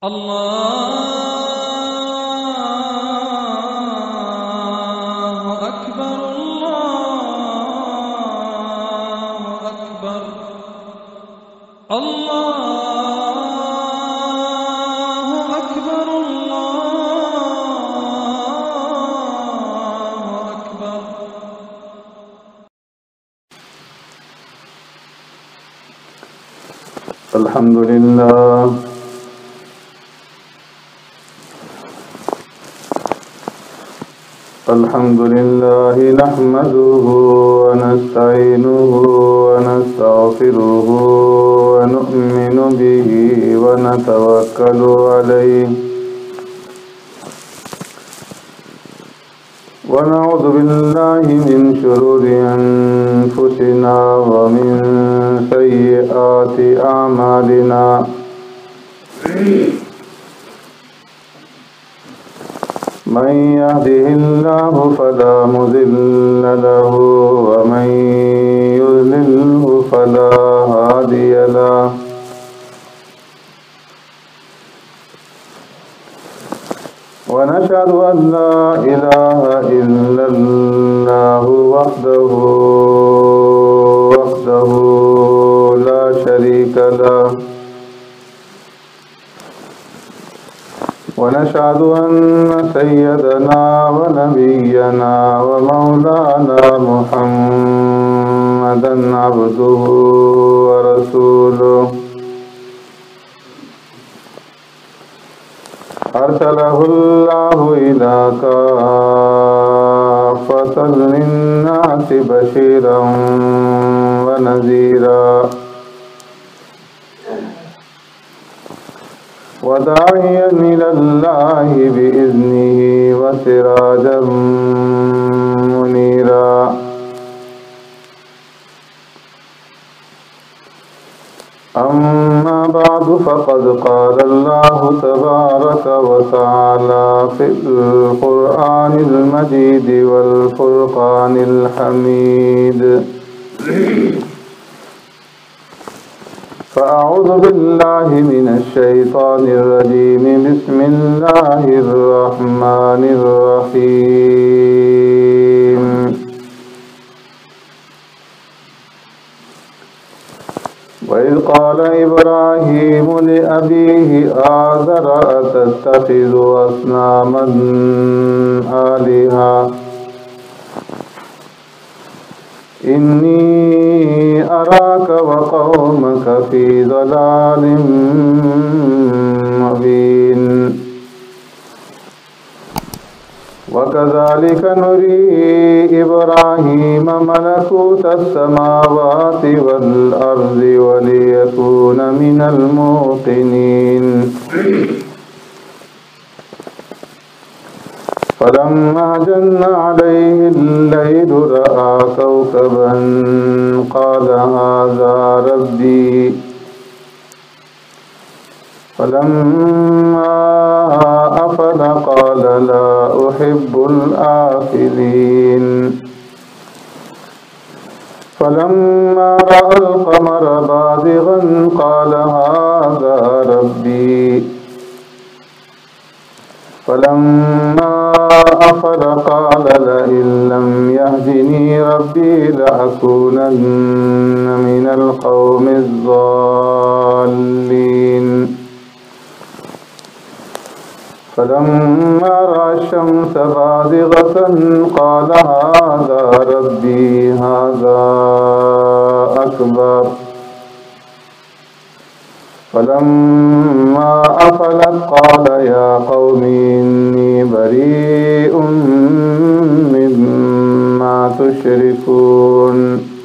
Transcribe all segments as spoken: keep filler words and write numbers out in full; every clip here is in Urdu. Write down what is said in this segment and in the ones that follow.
الله أكبر الله أكبر الله أكبر الله أكبر. الحمد لله الحمد لله نحمده ونستعينه ونستغفره ونؤمن به ونتوكل عليه ونعوذ بالله من شرور أنفسنا ومن سيئات أعمالنا من يهده الله فلا مضل له ومن يضلله فلا هادي له ونشهد أن لا إله إلا الله وحده وحده لا شريك له ونشهد أن سيدنا ونبينا ومولانا محمدا عبده ورسوله أرسله الله إلى كافة للناس بشيرا ونذيرا وداعيا إلى الله بإذنه وسراجا منيرا. أما بعد فقد قال الله تبارك وتعالى في القرآن المجيد والفرقان الحميد فأعوذ بالله من الشيطان الرجيم بسم الله الرحمن الرحيم وإذ قال إبراهيم لأبيه آزر أتتخذ أصناما آلهة إني أراك وقومك في ضلال مبين وكذلك نري إبراهيم ملكوت السماوات والأرض وليكون من الموقنين فلما جن عليه الليل رأى كوكبا قال هذا ربي فلما أفل قال لا أحب الآفلين فلما رأى القمر بازغا قال هذا ربي فلما أفل قال لئن لم يهدني ربي لأكونن من القوم الضالين فلما رأى الشمس بازغة قال هذا ربي هذا أكبر فلما أفلت قال يا قوم إني بريء مما تشركون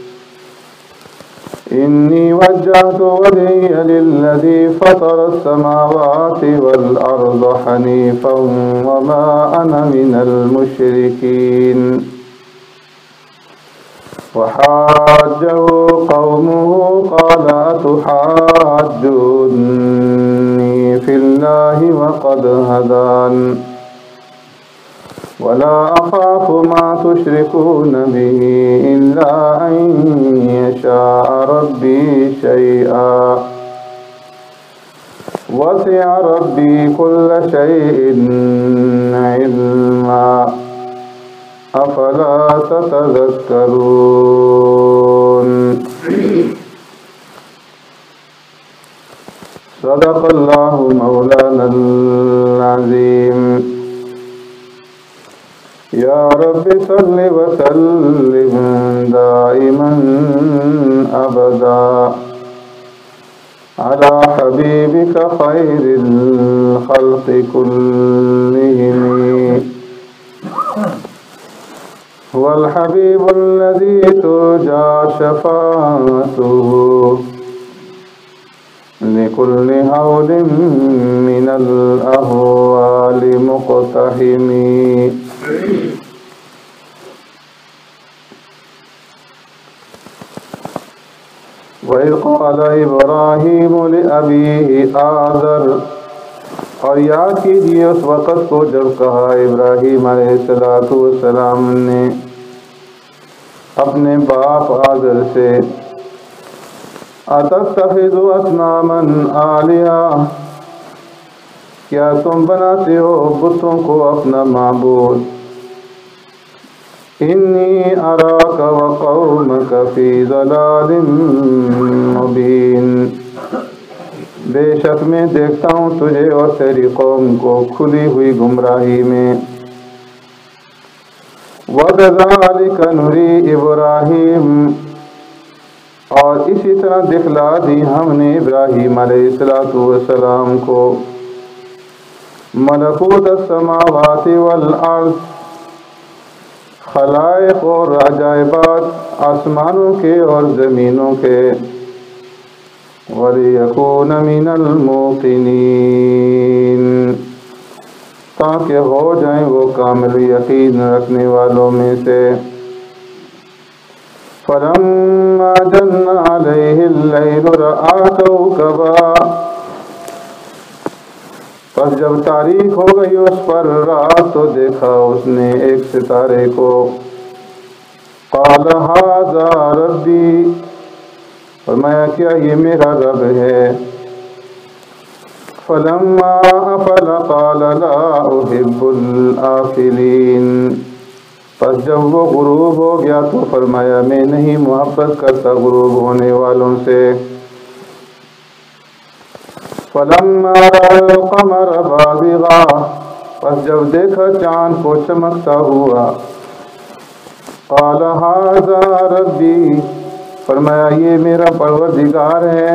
إني وجهت وجهي للذي فطر السماوات والأرض حنيفا وما أنا من المشركين وحاجه قومه قال أتحاجوني في الله وقد هدان ولا أخاف ما تشركون به إلا أن يشاء ربي شيئا وسع ربي كل شيء علما أفلا تتذكرون صدق الله مولانا العظيم يا رب صل وسلم دائما أبدا على حبيبك خير الخلق كلهم هو الحبيب الذي ترجى شفاعته لكل هول من الأهوال مقتحم وَإِذْ قَالَ إِبْرَاهِيمُ لِأَبِيهِ آزَرَ، اور یاد کیجیے اس وقت کو جب کہا ابراہیم علیہ السلام نے اپنے باپ آزر سے أَتَتَّخِذُ أَصْنَامًا آلِهَةً، کیا تم بناتے ہو بتوں کو اپنا معبود؟ إِنِّي أَرَاكَ وَقَوْمَكَ فِي ضَلَالٍ مُبِينٍ، بے شک میں دیکھتا ہوں تجھے اور تیری قوم کو کھلی ہوئی گمراہی میں۔ وَكَذَلِكَ نُرِي إِبْرَاهِيمَ، اور اسی طرح دکھلا دی ہم نے ابراہیم علیہ السلام کو ملکوت السماوات والارض، خلائق اور عجائبات آسمانوں کے اور زمینوں کے، وَلِيَكُونَ مِنَ الْمُوقِنِينَ، تاکہ ہو جائیں وہ کامل یقین رکھنے والوں میں سے۔ فَلَمَّا جَنَّ عَلَيْهِ اللَّيْلُ رَأَىٰ كَوْكَبًا، پس جب تاریک ہو گئی اس پر رات تو دیکھا اس نے ایک ستارے کو۔ قَالَ هَٰذَا رَبِّي، فرمایا کیا یہ میرا رب ہے۔ فَلَمَّا أَفَلَ قَالَ لَا أُحِبُّ الْآفِلِينَ، پس جب وہ غروب ہو گیا تو فرمایا میں نہیں محبت کرتا غروب ہونے والوں سے۔ فَلَمَّا رَأَى الْقَمَرَ بَازِغًا، پس جب دیکھا چاند کو چمکتا ہوا۔ قَالَ هَٰذَا رَبِّي، فرمایا یہ میرا پروردگار ہے۔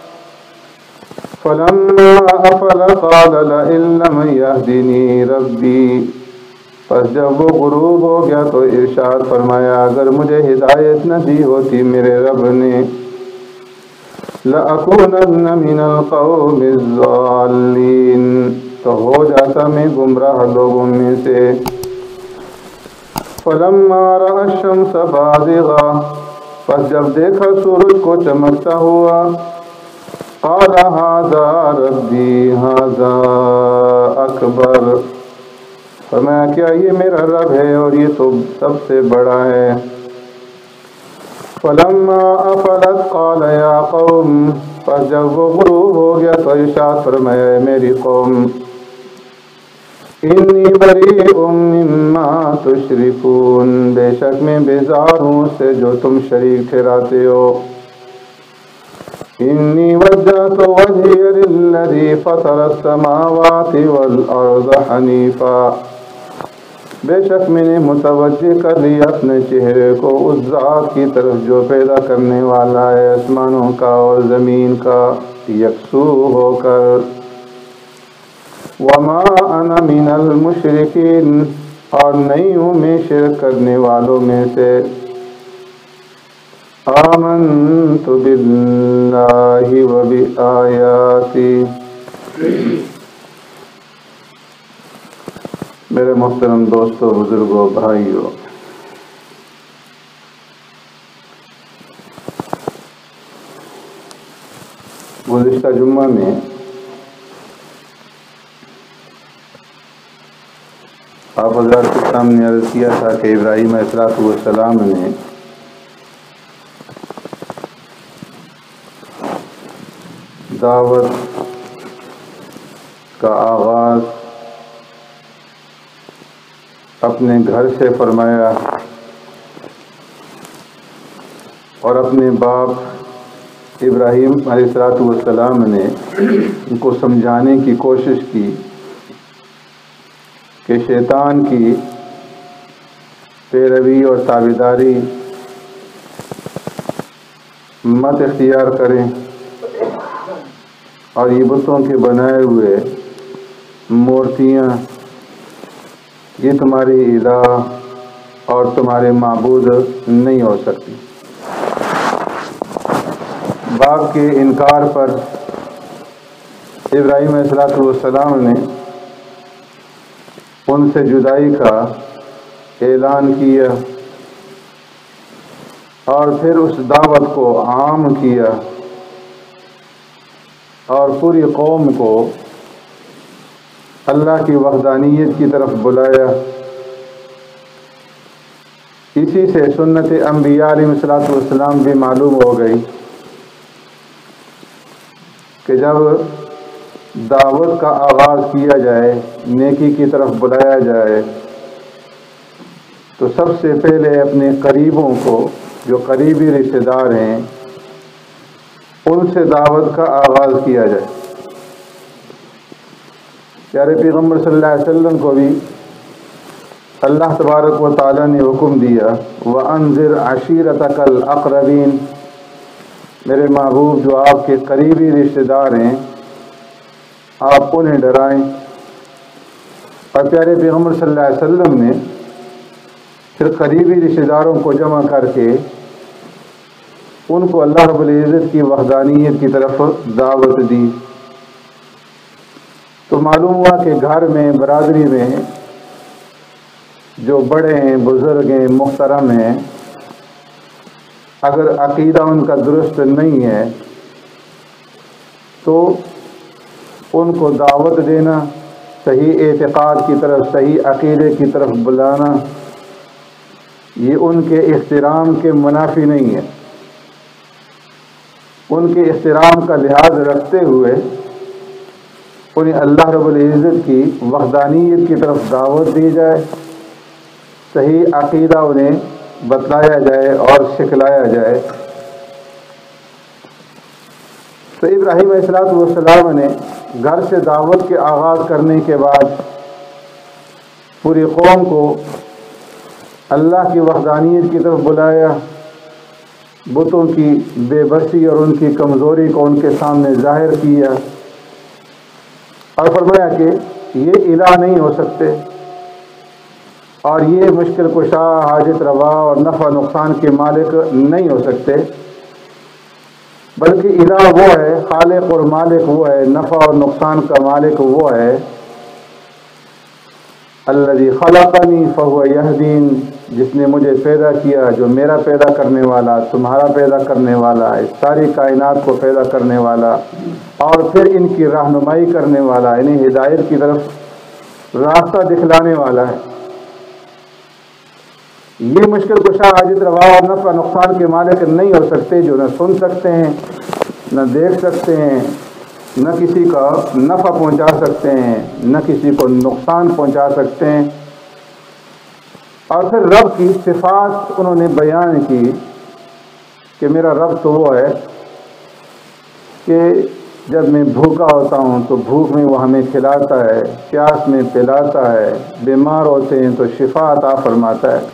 فَلَمَّا أَفَلَ قَالَ لَئِن لَّمْ يَهْدِنِي رَبِّي، پس جب وہ غروب ہو گیا تو ارشاد فرمایا اگر مجھے ہدایت نہ دی ہوتی میرے رب نے، لَأَكُونَنَّ مِنَ الْقَوْمِ الضَّالِّينَ، تو ہو جاتا میں گمراہ لوگوں میں سے۔ فَلَمَّا رَأَى الشَّمْسَ بَازِغَةً، پس جب دیکھا سورج کو چمکتا ہوا۔ قَالَ هَٰذَا رَبِّي هَٰذَا أَكْبَرُ، فرمایا کیا یہ میرا رب ہے اور یہ تو سب سے بڑا ہے۔ فَلَمَّا أَفَلَتْ قَالَ يَا قَوْمِ، پس جب وہ غروب ہو گیا تو ارشاد فرمایا میری قوم، إِنِّي بَرِيءٌ مِّمَّا تُشْرِكُونَ، بے شک میں بیزار ہوں اس سے جو تم شریک ٹھہراتے ہو۔ إِنِّي وَجَّهْتُ وَجْهِيَ لِلَّذِي فَطَرَ السَّمَاوَاتِ وَالْأَرْضَ حَنِيفًا، بے شک میں نے متوجہ کر لیا اپنے چہرے کو اس ذات کی طرف جو پیدا کرنے والا ہے آسمانوں کا اور زمین کا یکسو ہو کر۔ وَمَا أَنَا مِنَ الْمُشْرِكِينَ، اور نہیں ہوں میں شرک کرنے والوں میں سے۔ آمنت باللہ وبآیاتی، میرے محترم دوستوں، بزرگوں، بھائیوں، گزشتہ جمعہ میں آپ حضرات کے سامنے عرض کیا تھا کہ ابراہیم علیہ السلام نے دعوت کا آغاز اپنے گھر سے فرمایا اور اپنے باپ ابراہیم علیہ الصلوۃ والسلام نے ان کو سمجھانے کی کوشش کی کہ شیطان کی پیروی اور تابعداری مت اختیار کریں اور یہ بتوں کے بنائے ہوئے مورتیاں یہ تمہاری الہ اور تمہارے معبود نہیں ہو سکتی۔ باپ کے انکار پر ابراہیم علیہ الصلوۃ والسلام نے ان سے جدائی کا اعلان کیا اور پھر اس دعوت کو عام کیا اور پوری قوم کو اللہ کی وحدانیت کی طرف بلایا۔ اسی سے سنت انبیاء علیہ الصلوۃ والسلام بھی معلوم ہو گئی کہ جب دعوت کا آغاز کیا جائے، نیکی کی طرف بلایا جائے، تو سب سے پہلے اپنے قریبوں کو جو قریبی رشتہ دار ہیں ان سے دعوت کا آغاز کیا جائے۔ پیارے پیغمبر صلی اللہ علیہ وسلم کو بھی اللہ تبارک و تعالیٰ نے حکم دیا وَأَنذِرْ عَشِيرَتَكَ الْأَقْرَبِينَ، میرے محبوب جو آپ کے قریبی رشتہ دار ہیں آپ انہیں ڈرائیں۔ اور پیارے پیغمبر صلی اللہ علیہ وسلم نے پھر قریبی رشتہ داروں کو جمع کر کے ان کو اللہ رب العزت کی وحدانیت کی طرف دعوت دی۔ تو معلوم ہوا کہ گھر میں، برادری میں جو بڑے ہیں، بزرگ ہیں، محترم ہیں، اگر عقیدہ ان کا درست نہیں ہے تو ان کو دعوت دینا، صحیح اعتقاد کی طرف، صحیح عقیدے کی طرف بلانا، یہ ان کے احترام کے منافی نہیں ہے۔ ان کے احترام کا لحاظ رکھتے ہوئے انہیں اللہ رب العزت کی وحدانیت کی طرف دعوت دی جائے، صحیح عقیدہ انہیں بتلایا جائے اور سکھلایا جائے۔ تو ابراہیم علیہ الصلوۃ والسلام نے گھر سے دعوت کے آغاز کرنے کے بعد پوری قوم کو اللہ کی وحدانیت کی طرف بلایا، بتوں کی بے بسی اور ان کی کمزوری کو ان کے سامنے ظاہر کیا اور فرمایا کہ یہ الہ نہیں ہو سکتے اور یہ مشکل کشا، حاجت روا اور نفع نقصان کے مالک نہیں ہو سکتے، بلکہ الہ وہ ہے، خالق اور مالک وہ ہے، نفع اور نقصان کا مالک وہ ہے الذی خلقنی فہو یہدین، جس نے مجھے پیدا کیا، جو میرا پیدا کرنے والا، تمہارا پیدا کرنے والا، اس ساری کائنات کو پیدا کرنے والا اور پھر ان کی رہنمائی کرنے والا، انہیں ہدایت کی طرف راستہ دکھلانے والا ہے۔ یہ مشکل کشا، حاجت روا اور نفع نقصان کے مالک نہیں ہو سکتے، جو نہ سن سکتے ہیں، نہ دیکھ سکتے ہیں، نہ کسی کا نفع پہنچا سکتے ہیں، نہ کسی کو نقصان پہنچا سکتے ہیں۔ اور پھر رب کی صفات انہوں نے بیان کی کہ میرا رب تو وہ ہے کہ جب میں بھوکا ہوتا ہوں تو بھوک میں وہ ہمیں کھلاتا ہے، پیاس میں پلاتا ہے، بیمار ہوتے ہیں تو شفا عطا فرماتا ہے۔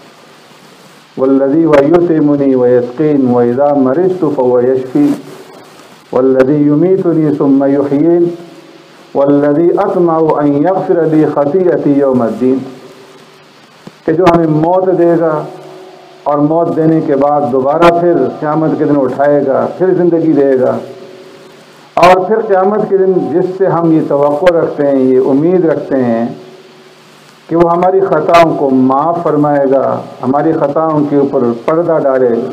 والذی یطعمنی ویسقین واذا مرضت فهو یشفین والذی یمیتنی ثم یحیین والذی اطمع ان یغفر لی خطیئتی یوم الدین، کہ جو ہمیں موت دے گا اور موت دینے کے بعد دوبارہ پھر قیامت کے دن اٹھائے گا، پھر زندگی دے گا، اور پھر قیامت کے دن جس سے ہم یہ توقع رکھتے ہیں، یہ امید رکھتے ہیں کہ وہ ہماری خطاؤں کو معاف فرمائے گا، ہماری خطاؤں کے اوپر پردہ ڈالے گا۔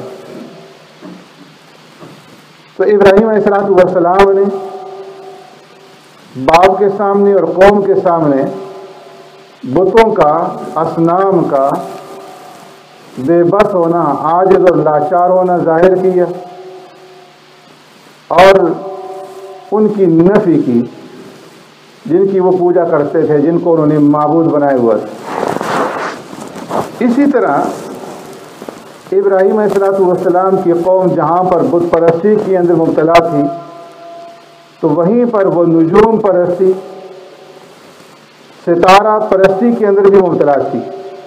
تو ابراہیم علیہ الصلوۃ والسلام نے باپ کے سامنے اور قوم کے سامنے بتوں کا، اصنام کا بے بس ہونا، عاجز اور لاچار ہونا ظاہر کیا اور ان کی نفی کی جن کی وہ پوجا کرتے تھے، جن کو انہوں نے معبود بنایا ہوا تھا۔ اسی طرح ابراہیم علیہ السلام کی قوم جہاں پر بت پرستی کے اندر مبتلا تھی، تو وہیں پر وہ نجوم پرستی، ستارہ پرستی کے اندر بھی مبتلا تھی،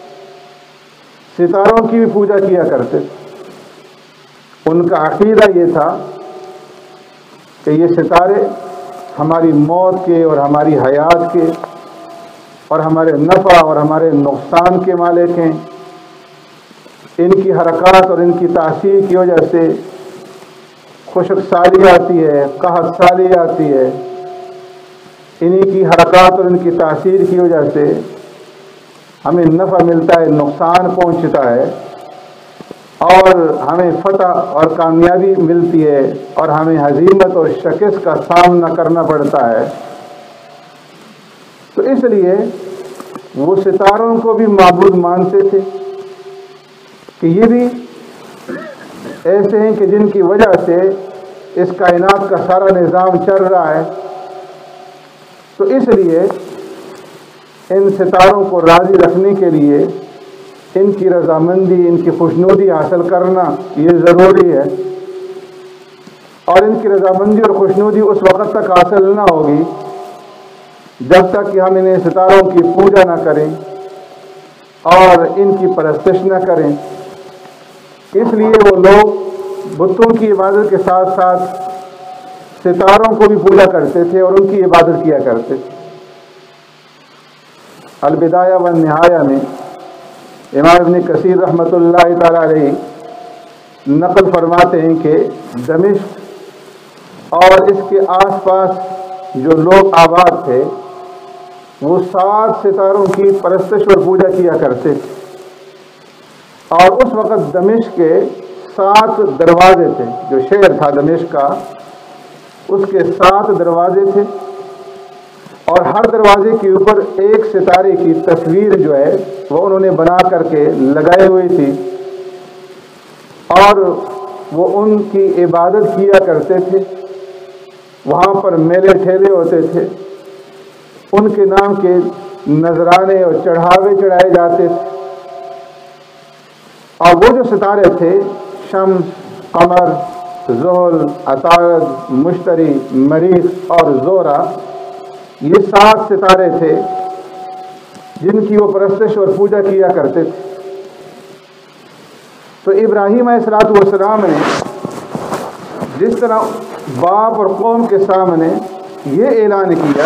ستاروں کی بھی پوجا کیا کرتے تھے۔ ان کا عقیدہ یہ تھا کہ یہ ستارے ہماری موت کے اور ہماری حیات کے اور ہمارے نفع اور ہمارے نقصان کے مالک ہیں۔ ان کی حرکات اور ان کی تاثیر کی وجہ سے خشک سالی آتی ہے، قحط سالی آتی ہے۔ انہی کی حرکات اور ان کی تاثیر کی وجہ سے ہمیں نفع ملتا ہے، نقصان پہنچتا ہے، اور ہمیں فتح اور کامیابی ملتی ہے، اور ہمیں ہزیمت اور شکست کا سامنا کرنا پڑتا ہے۔ تو اس لیے وہ ستاروں کو بھی معبود مانتے تھے کہ یہ بھی ایسے ہیں کہ جن کی وجہ سے اس کائنات کا سارا نظام چل رہا ہے۔ تو اس لیے ان ستاروں کو راضی رکھنے کے لیے ان کی رضامندی، ان کی خوشنودی حاصل کرنا یہ ضروری ہے، اور ان کی رضامندی اور خوشنودی اس وقت تک حاصل نہ ہوگی جب تک کہ ہم انہیں ستاروں کی پوجا نہ کریں اور ان کی پرستش نہ کریں۔ اس لیے وہ لوگ بتوں کی عبادت کے ساتھ ساتھ ستاروں کو بھی پوجا کرتے تھے اور ان کی عبادت کیا کرتے تھے۔ البدایہ والنہایہ میں امام ابن کثیر رحمۃ اللہ تعالی علیہ نقل فرماتے ہیں کہ دمشق اور اس کے آس پاس جو لوگ آباد تھے وہ سات ستاروں کی پرستش اور پوجا کیا کرتے تھے، اور اس وقت دمشق کے سات دروازے تھے، جو شہر تھا دمشق کا اس کے سات دروازے تھے، اور ہر دروازے کے اوپر ایک ستارے کی تصویر جو ہے وہ انہوں نے بنا کر کے لگائی ہوئی تھی، اور وہ ان کی عبادت کیا کرتے تھے۔ وہاں پر میلے ٹھیلے ہوتے تھے، ان کے نام کے نذرانے اور چڑھاوے چڑھائے جاتے تھے، اور وہ جو ستارے تھے شمس، قمر، زحل، عطارد، مشتری، مریخ اور زہرہ، یہ سات ستارے تھے جن کی وہ پرستش اور پوجا کیا کرتے تھے۔ تو ابراہیم علیہ السلام نے جس طرح باپ اور قوم کے سامنے یہ اعلان کیا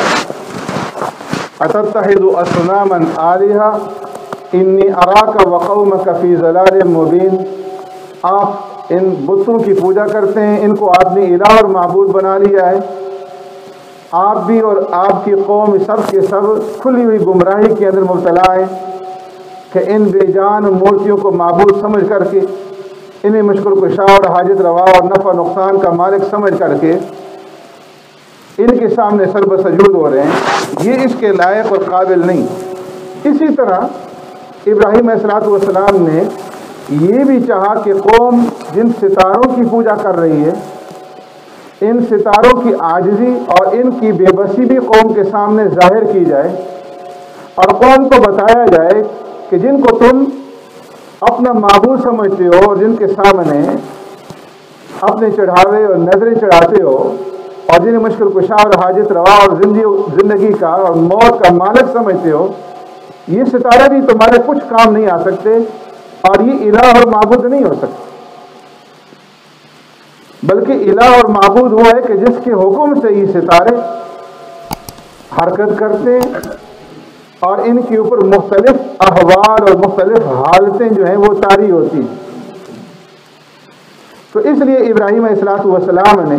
اتتخذ اصناما آلہہ انی اراک وقومک فی ضلال مبین، آپ ان بتوں کی پوجا کرتے ہیں، ان کو آپ نے الہ اور معبود بنا لیا ہے، آپ بھی اور آپ کی قوم سب کے سب کھلی ہوئی گمراہی کے اندر مبتلا ہیں کہ ان بے جان مورتیوں کو معبود سمجھ کر کے، انہیں مشکل کشا اور حاجت روا اور نفع نقصان کا مالک سمجھ کر کے ان کے سامنے سر بسجود ہو رہے ہیں، یہ اس کے لائق اور قابل نہیں۔ اسی طرح ابراہیم علیہ السلام نے یہ بھی چاہا کہ قوم جن ستاروں کی پوجا کر رہی ہے، ان ستاروں کی عاجزی اور ان کی بے بسی بھی قوم کے سامنے ظاہر کی جائے، اور قوم کو بتایا جائے کہ جن کو تم اپنا معبود سمجھتے ہو اور جن کے سامنے اپنے چڑھاوے اور نظریں چڑھاتے ہو اور جنہیں مشکل کشا اور حاجت روا اور زندگی کا اور موت کا مالک سمجھتے ہو، یہ ستارے بھی تمہارے کچھ کام نہیں آ سکتے اور یہ الہ اور معبود نہیں ہو سکتے، بلکہ الہ اور معبود ہوا ہے کہ جس کے حکم سے یہ ستارے حرکت کرتے ہیں اور ان کے اوپر مختلف احوال اور مختلف حالتیں جو ہیں وہ طاری ہوتی ہیں۔ تو اس لیے ابراہیم علیہ السلام نے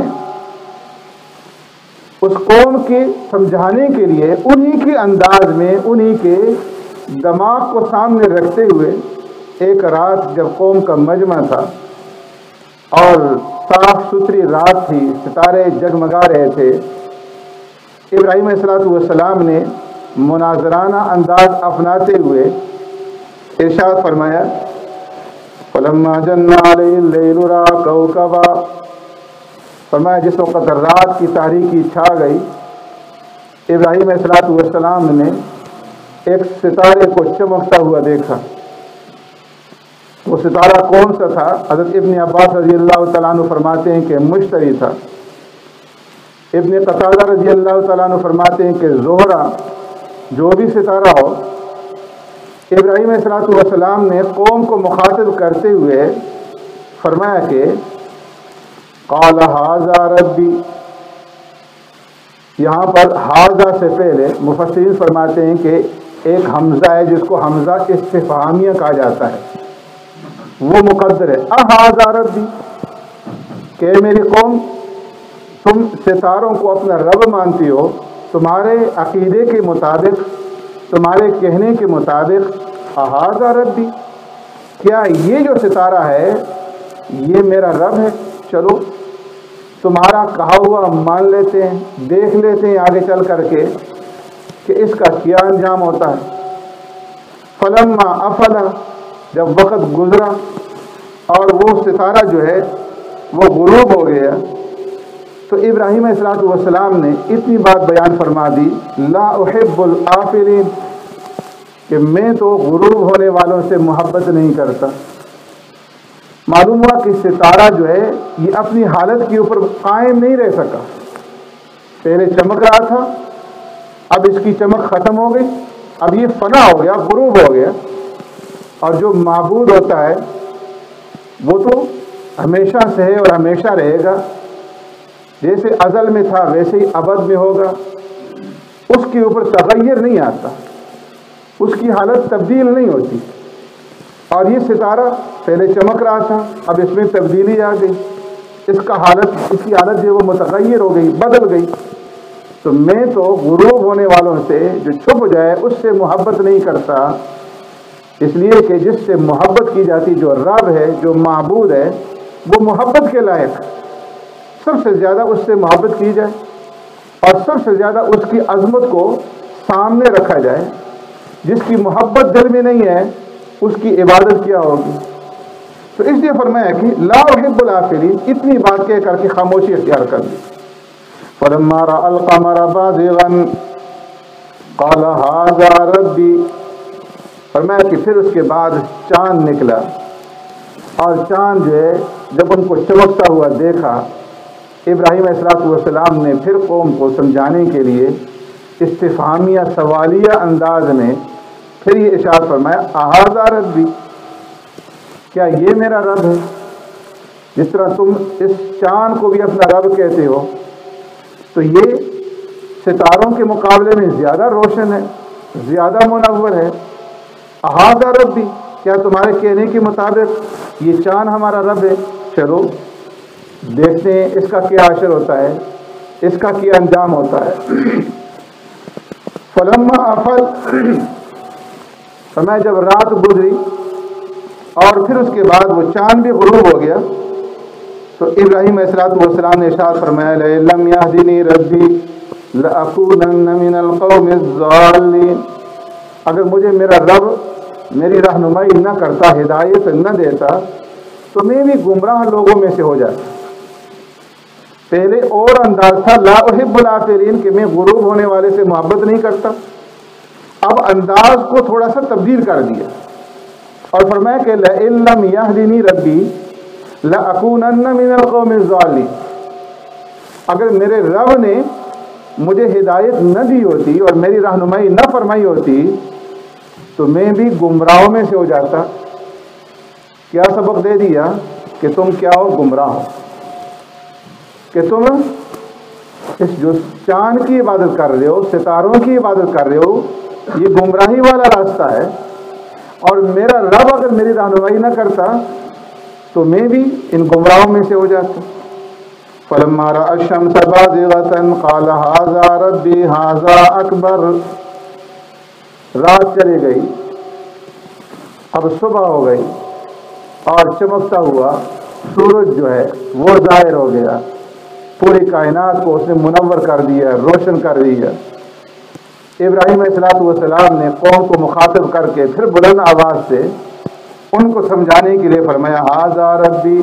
اس قوم کے سمجھانے کے لیے انہی کے انداز میں، انہی کے دماغ کو سامنے رکھتے ہوئے، ایک رات جب قوم کا مجمع تھا اور صاف ستھری رات تھی، ستارے جگمگا رہے تھے، ابراہیم علیہ السلام نے مناظرانہ انداز اپناتے ہوئے ارشاد فرمایا فَلَمَّا جَنَّ عَلَيْهِ اللَّيْلُ رَأَىٰ كَوْكَبًا، فرمایا جس وقت رات کی تاریکی چھا گئی ابراہیم علیہ الصلوۃ والسلام نے ایک ستارے کو چمکتا ہوا دیکھا. وہ ستارہ کون سا تھا؟ حضرت ابن عباس رضی اللہ تعالیٰ عنہ فرماتے ہیں کہ مشتری تھا. ابن قتادہ رضی اللہ تعالیٰ عنہ فرماتے ہیں کہ زہرہ، جو بھی ستارہ ہو. ابراہیم علیہ الصلوۃ والسلام نے قوم کو مخاطب کرتے ہوئے فرمایا کہ قال ھذا ربی. یہاں پر ھذا سے پہلے مفسرین فرماتے ہیں کہ ایک حمزہ ہے جس کو حمزہ استفہامیہ کہا جاتا ہے، وہ مقدر ہے. اھذا ربی، کہ میری قوم تم ستاروں کو اپنا رب مانتی ہو، تمہارے عقیدے کے مطابق، تمہارے کہنے کے مطابق اھذا ربی، کیا یہ جو ستارہ ہے یہ میرا رب ہے؟ چلو تمہارا کہا ہوا مان لیتے ہیں، دیکھ لیتے ہیں آگے چل کر کے کہ اس کا کیا انجام ہوتا ہے. فلما افلا، جب وقت گزرا اور وہ ستارہ جو ہے وہ غروب ہو گیا، تو ابراہیم علیہ الصلوۃ والسلام نے اتنی بات بیان فرما دی، لا احب الآفلین، کہ میں تو غروب ہونے والوں سے محبت نہیں کرتا. معلوم ہوا کہ ستارہ جو ہے یہ اپنی حالت کے اوپر قائم نہیں رہ سکا. پہلے چمک رہا تھا، اب اس کی چمک ختم ہو گئی، اب یہ فنا ہو گیا، غروب ہو گیا. اور جو معبود ہوتا ہے وہ تو ہمیشہ سے ہے اور ہمیشہ رہے گا، جیسے ازل میں تھا ویسے ہی ابد میں ہوگا. اس کے اوپر تغیر نہیں آتا، اس کی حالت تبدیل نہیں ہوتی. اور یہ ستارہ پہلے چمک رہا تھا، اب اس میں تبدیلی آ گئی، اس کا حالت اس کی حالت جو وہ متغیر ہو گئی، بدل گئی. تو میں تو غروب ہونے والوں سے جو چھپ جائے اس سے محبت نہیں کرتا، اس لیے کہ جس سے محبت کی جاتی، جو رب ہے، جو معبود ہے، وہ محبت کے لائق، سب سے زیادہ اس سے محبت کی جائے اور سب سے زیادہ اس کی عظمت کو سامنے رکھا جائے. جس کی محبت دل میں نہیں ہے اس کی عبادت کیا ہوگی؟ تو اس لیے فرمایا کہ لا احب الآفلین، اتنی بات کہہ کر کے خاموشی اختیار کر لی. فلما رأى القمر بازغا قال ھذا ربی، فرمایا کہ پھر اس کے بعد چاند نکلا، اور چاند جو ہے جب ان کو چمکتا ہوا دیکھا، ابراہیم علیہ الصلوۃ والسلام نے پھر قوم کو سمجھانے کے لیے استفہامیہ سوالیہ انداز میں پھر یہ ارشاد فرمایا اھذا ربی، کیا یہ میرا رب ہے؟ جس طرح تم اس چاند کو بھی اپنا رب کہتے ہو، تو یہ ستاروں کے مقابلے میں زیادہ روشن ہے، زیادہ منور ہے. اھذا ربی، کیا تمہارے کہنے کے مطابق یہ چاند ہمارا رب ہے؟ چلو دیکھتے ہیں اس کا کیا اثر ہوتا ہے، اس کا کیا انجام ہوتا ہے. فلما افل، فرمایا جب رات گزری اور پھر اس کے بعد وہ چاند بھی غروب ہو گیا، تو ابراہیم علیہ الصلوۃ والسلام نے ارشاد فرمایا لَئِن يَهْدِنِي رَبِّي لَأَكُونَنَّ مِنَ الْقَوْمِ الضَّالِّينَ، اگر مجھے میرا رب میری رہنمائی نہ کرتا، ہدایت نہ دیتا، تو میں بھی گمراہ لوگوں میں سے ہو جاتا. پہلے اور انداز تھا لا احب الآفلین، کہ میں غروب ہونے والے سے محبت نہیں کرتا. اب انداز کو تھوڑا سا تبدیل کر دیا اور فرمایا کہ لَئِن لَّمْ يَهْدِنِي رَبِّي لَأَكُونَنَّ مِنَ الْقَوْمِ الضَّالِّينَ، اگر میرے رب نے مجھے ہدایت نہ دی ہوتی اور میری رہنمائی نہ فرمائی ہوتی تو میں بھی گمراہوں میں سے ہو جاتا. کیا سبق دے دیا کہ تم کیا ہو؟ گمراہ ہو، کہ تم اس جو چاند کی عبادت کر رہے ہو، ستاروں کی عبادت کر رہے ہو، یہ گمراہی والا راستہ ہے. اور میرا رب اگر میری رہنمائی نہ کرتا تو میں بھی ان گمراہوں میں سے ہو جاتا. فلما رأى الشمس بازغة قال ھذا ربی ھذا اکبر، رات چلی گئی، اب صبح ہو گئی اور چمکتا ہوا سورج جو ہے وہ ظاہر ہو گیا، پوری کائنات کو اس نے منور کر دیا، روشن کر دیا. ابراہیم علیہ الصلوۃ والسلام نے قوم کو مخاطب کر کے پھر بلند آواز سے ان کو سمجھانے کے لیے فرمایا ھذا ربی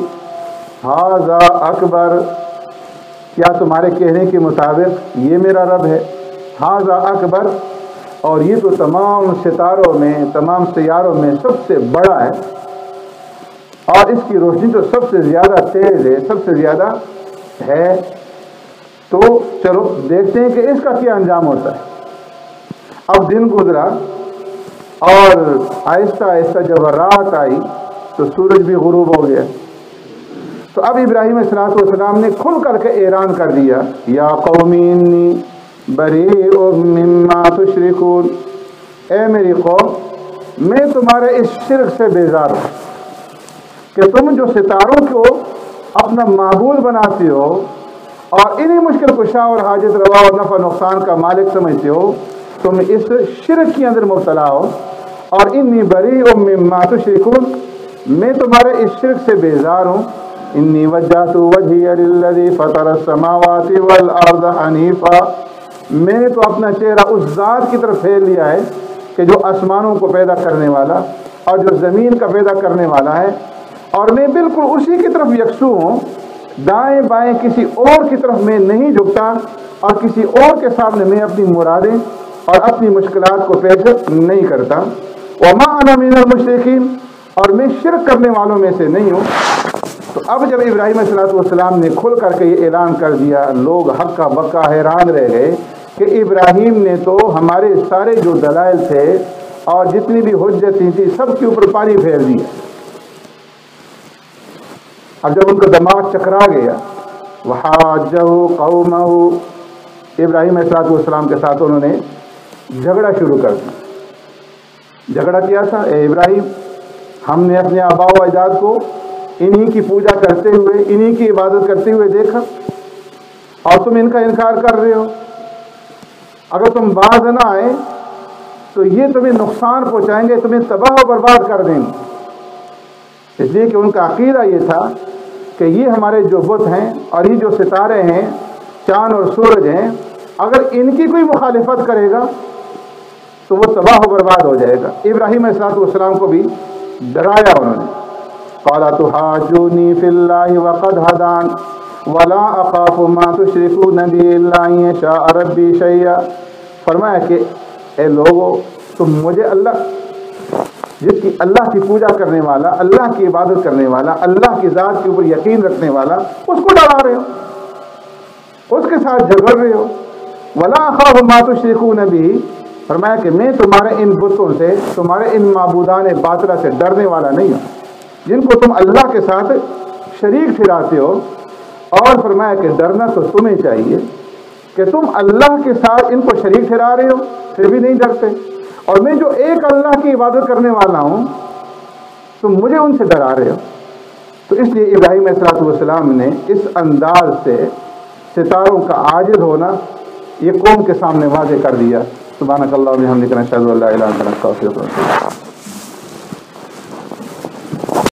ھذا اکبر، کیا تمہارے کہنے کے مطابق یہ میرا رب ہے؟ ھذا اکبر، اور یہ تو تمام ستاروں میں، تمام سیاروں میں سب سے بڑا ہے، اور اس کی روشنی تو سب سے زیادہ تیز ہے، سب سے زیادہ ہے۔ تو چلو دیکھتے ہیں کہ اس کا کیا انجام ہوتا ہے۔ اب دن گزرا اور آہستہ آہستہ جب رات آئی تو سورج بھی غروب ہو گیا۔ تو اب ابراہیم علیہ السلام نے کھل کر کے اعلان کر دیا، یا قوم انی بریء مما تشرکون، اے میری قوم میں تمہارے اس شرک سے بیزار ہوں کہ تم جو ستاروں کو اپنا معبود بناتے ہو اور انہی مشکل کشا اور حاجت روا اور نفع نقصان کا مالک سمجھتے ہو، تم اس شرک کے اندر مبتلا ہو، اور انی بریء مما تشرکون، میں تمہارے اس شرک سے بیزار ہوں۔ انی وجہت وجہی للذی فطر السماوات والارض حنیفا، میں نے تو اپنا چہرہ اس ذات کی طرف پھیر لیا ہے کہ جو آسمانوں کو پیدا کرنے والا اور جو زمین کا پیدا کرنے والا ہے، اور میں بالکل اسی کی طرف یکسو ہوں، دائیں بائیں کسی اور کی طرف میں نہیں جھکتا، اور کسی اور کے سامنے میں اپنی مرادیں اور اپنی مشکلات کو پیش نہیں کرتا۔ وما انا من المشرکین، اور میں شرک کرنے والوں میں سے نہیں ہوں۔ تو اب جب ابراہیم علیہ السلام نے کھل کر کے یہ اعلان کر دیا، لوگ ہکا بکا حیران رہ گئے کہ ابراہیم نے تو ہمارے سارے جو دلائل تھے اور جتنی بھی حجتیں تھی سب کے اوپر پانی پھیر دیا۔ اب جب ان کا دماغ چکرا گیا، وحاجہ قومہ، ابراہیم علیہ السلام کے ساتھ انہوں نے جھگڑا شروع کر دیا۔ جھگڑا کیا تھا، اے ابراہیم ہم نے اپنے آباء و اجداد کو انہی کی پوجا کرتے ہوئے، انہی کی عبادت کرتے ہوئے دیکھا، اور تم ان کا انکار کر رہے ہو۔ اگر تم باز نہ آئے تو یہ تمہیں نقصان پہنچائیں گے، تمہیں تباہ و برباد کر دیں گے۔ اس لیے کہ ان کا عقیدہ یہ تھا کہ یہ ہمارے جو بت ہیں اور یہ جو ستارے ہیں، چاند اور سورج ہیں، اگر ان کی کوئی مخالفت کرے گا تو وہ تباہ و برباد ہو جائے گا۔ ابراہیم علیہ السلام کو بھی ڈرایا انہوں نے۔ قال تحاجونی فی اللہ وقد ہدان ولا اخاف ما تشرکون به الا ان یشاء ربی شیئا، فرمایا کہ اے لوگو تم مجھے اللہ، جس کی اللہ کی پوجا کرنے والا، اللہ کی عبادت کرنے والا، اللہ کی ذات کے اوپر یقین رکھنے والا، اس کو ڈرا رہے ہو، اس کے ساتھ جھگڑ رہے ہو۔ ولا اخاف ما تشرکون به، فرمایا کہ میں تمہارے ان بتوں سے، تمہارے ان معبودان باطلہ سے ڈرنے والا نہیں ہوں جن کو تم اللہ کے ساتھ شریک ٹھہراتے ہو۔ اور فرمایا کہ ڈرنا تو تمہیں چاہیے کہ تم اللہ کے ساتھ ان کو شریک ٹھہرا رہے ہو پھر بھی نہیں ڈرتے، اور میں جو ایک اللہ کی عبادت کرنے والا ہوں تم مجھے ان سے ڈرا رہے ہو۔ تو اس لیے ابراہیم علیہ السلام نے اس انداز سے ستاروں کا عاجز ہونا یہ قوم کے سامنے واضح کر دیا۔ سبحانک اللہم و بحمدک، نشہد ان لا الہ الا انت، نستغفرک۔